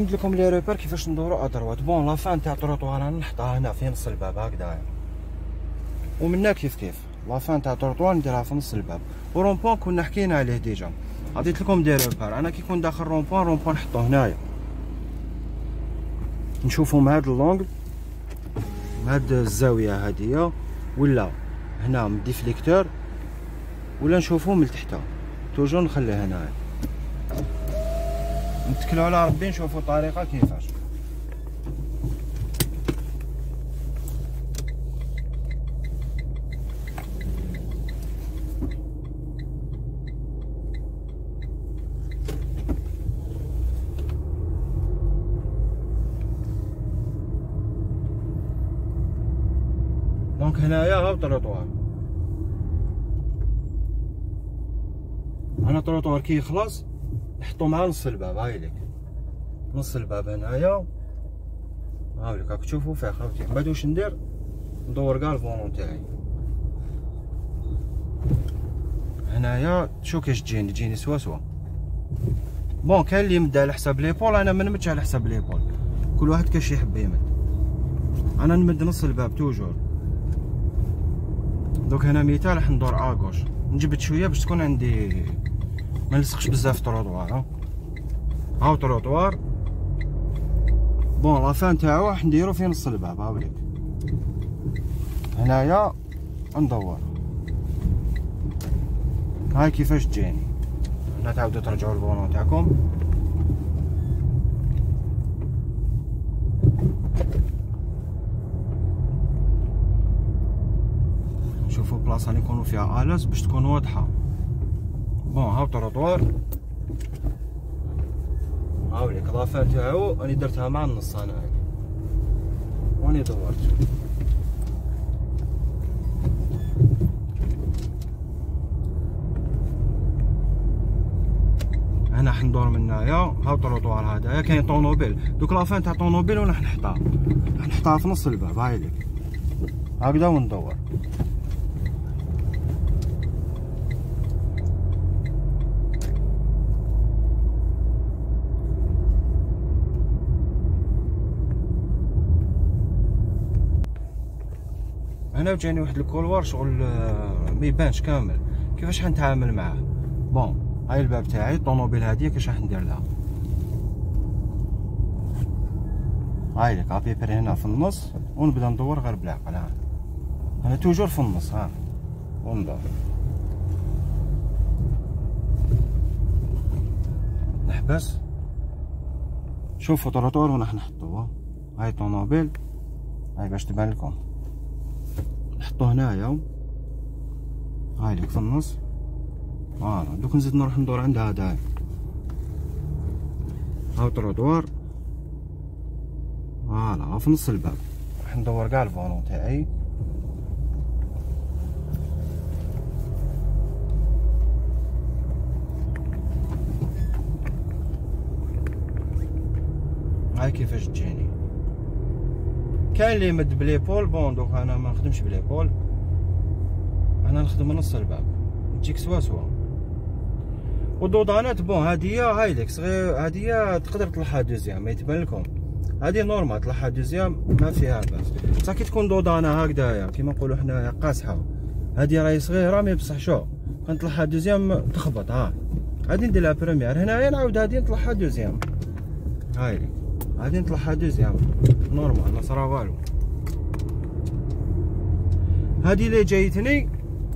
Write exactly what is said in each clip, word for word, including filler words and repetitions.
نمد لكم لي روبير كيفاش ندورو ادروات. بون لافان تاع الطروطوار نحطها هنا في نص الباب هكذا، ومنا كيف كيف لافان تاع الطروطوار نديرها في نص الباب. ورونبوان كنا حكينا عليه ديجا، عطيت لكم دي روبير. انا كي يكون داخل رونبوان رونبوان نحطو هنايا، نشوفو من هاد اللونغل من هاد الزاويه هادية، ولا هنا من ديفليكتور، ولا نشوفو من تحتا. توجور نخليه هنايا، نتكلو على ربي نشوفو الطريقه كيفاش. دونك هنايا هاو الطروطوار، هنا الطروطوار كي يخلص نحطو مع نص الباب. هاي لك نص الباب هنايا، هاوليك راك تشوفو فيه خاوتي. من بعد واش ندير؟ ندور كاع الفونون تاعي هنايا. شو كاش تجيني تجيني سوا سوا. بون كاين اللي يمد على حساب ليبول، انا ما نمدش على حساب ليبول، كل واحد كاش يحب يمد. انا نمد نص الباب توجور. دوك هنا مثال راح ندور اكوش، نجبد شويه باش تكون عندي ما نلصقش بزاف الطروطوار. ها هاو الطروطوار. بون لافان تاعو راح نديرو في نص الباب. هاوليك هنايا ندور. هاي كيفاش تجيني. هنا تعاودو ترجعو الفونون تاعكم. شوفوا بلاصه اللي يكونوا فيها الاس باش تكون واضحه. بون هاو الطروطوار، هاوليك لافان تاعو راني درتها مع النص انا هاك، وراني دورت. هنا راح ندور من هنايا. هاو الطروطوار هذايا كاين طونوبيل، دوك لافان تاع طونوبيل وين راح نحطها؟ راح نحطها في نص الباب. هايليك هكذا وندور. هنا جاني واحد الكولوار شغل ما يبانش كامل، كيفاش حنتعامل معاه؟ بون هاي الباب تاعي الطوموبيل هادي كيفاش راح ندير لها؟ هاي لك ابيبري هنا في النص، ونبدا ندور غير بالعقل. ها انا توجور في النص. ها وندور نحبس. شوفوا طروطور وين راح نحطوه. هاي طوموبيل، هاي باش تبان لكم، نحطو هنايا. هاي لك في النص. فوالا دوك نزيد نروح ندور عند هذا. هاو طروطوار، فوالا في نص الباب. راح ندور كاع الفونون تاعي. هاي كيفاش تجيني. كاين اللي يمد بليبول. بون دوك انا ما نخدمش بليبول، انا نخدم نص الباب تجيك سوا سوا. والدودانات بون هادية هاي لك صغير، هادية تقدر تلحها دوزيام، ما يتبان لكم. هادي نورمال تلحها دوزيام ما فيها باس. بصح كي تكون دودانة هكذايا كيما نقولو حنايا قاصحة، هادي راهي صغيرة مي بصح شو كنطلعها دوزيام تخبط. ها هادي ندير لها بروميير، هنايا نعاود هادي نطلعها دوزيام. هاي لك هادي نطلعها دوزيام نورمال ما صرا والو. هادي اللي جايتني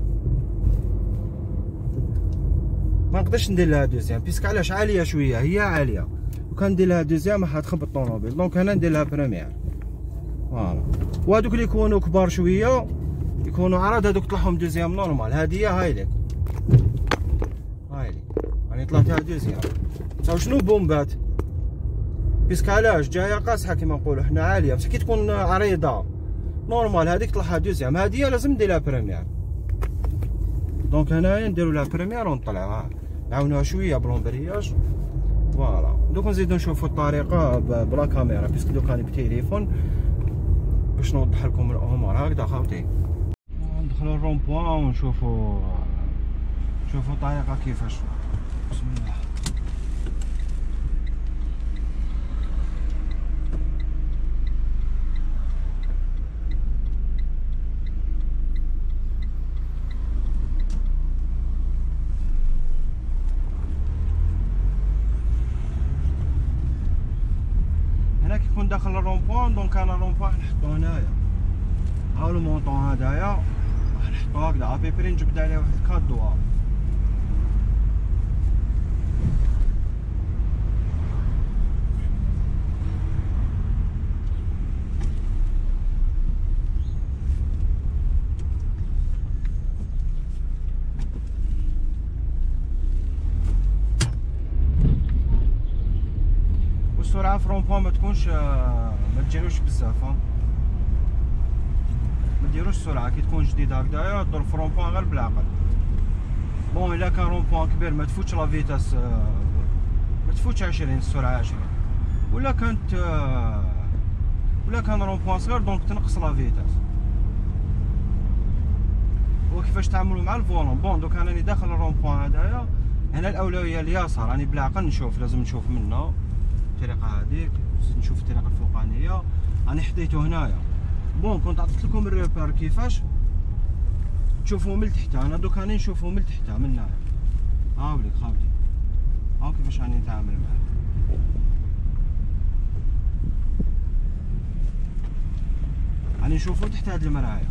ما نقدرش ندير لها دوزيام بيسك علاش عاليه شويه، هي عاليه وكان ندير لها دوزيام راح تخبط الطوموبيل. دونك انا ندير لها بروميير. فوالا وهادوك اللي يكونوا كبار شويه يكونوا عراض هادوك طلعهم دوزيام نورمال. هادي هاي لك هاي لك راني طلعتها دوزيام. تساو شنو بومبات بيسك علاش جايه قاصحه كيما نقولوا حنا عاليه، بصح كي تكون عريضه نورمال هذيك طلعها دوزيام. هادي لازم ندير لها بروميير. دونك هنايا نديرو لها بروميير ونطلعوها نعاونوها شويه بلومبرياج. فوالا دوك نزيدو نشوفو الطريقه بلا كاميرا بيسك دوك راني بتليفون باش نوضح لكم الامور. هكذا خاوتي ندخلو الرومبوان ونشوفو شوفو الطريقه كيفاش. بسم الله. رونبوان. دونك انا رونبوان نحطو هنايا، هاو المونطون هدايا راح نحطو هكذا ابيبري، نجبد عليه واحد الكادوار. السرعة في رونبوان ما تكونش ما تجيروش بزاف، ما ديروش السرعة كي تكون جديد هكدايا، دور في رونبوان غير بالعقل. بون الا كان رونبوان كبير ما تفوتش لا فيتاس، ما تفوتش عشرين السرعة عشرين، ولا كانت ولا كان رونبوان صغير دونك تنقص لا فيتاس. وكيفاش تعاملوا مع الفولون. بون دوك انا راني داخل الرونبوان هدايا، هنا الاولوية اليسار، راني بالعقل نشوف، لازم نشوف منه الطريقه هذيك، نشوف الطريقه الفوقانيه. راني حطيتو هنايا. بون كنت عطيت لكم الريبير كيفاش تشوفوا من تحت، انا دوك راني نشوفوا من تحت من هنايا. ها وليك خاوتي، ها كيفاش راني نتعامل معاه. راني نشوفوا تحت هاد المرايا،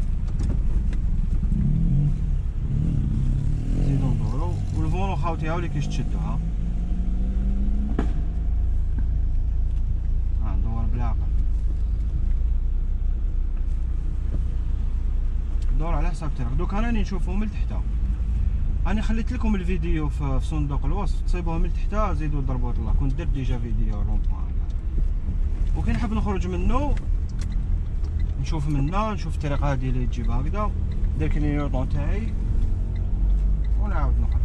نزيدو ندورو. والفولون خاوتي ها وليك كيش تشدو، ها دور على حساب الطريق. دوك راني نشوفو من تحت، راني خليت لكم الفيديو في صندوق الوصف، تصيبوه من تحت زيدو ضربوا الله. كنت درت ديجا فيديو رونبوان، وكي نحب نخرج منه نشوف منا، نشوف الطريقه هادي اللي تجيب هكذا، ندير كلينيوطون تاعي ونعاود نخرج.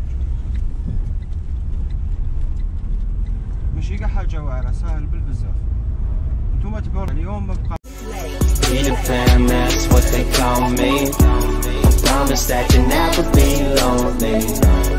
ماشي كاع حاجه واعره، ساهل بالبزاف. نتوما تبعوا اليوم ما بقى. Peter Pan, that's what they call me. I promise that you'll never be lonely.